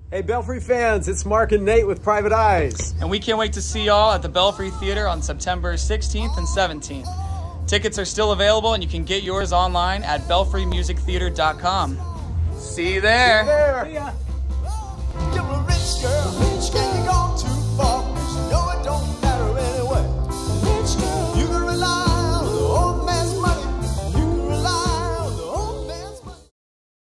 Hey Belfry fans, it's Mark and Nate with Private Eyes. And we can't wait to see y'all at the Belfry Theatre on September 16th and 17th. Tickets are still available and you can get yours online at belfrymusictheatre.com. See you there. See ya. You're a rich girl.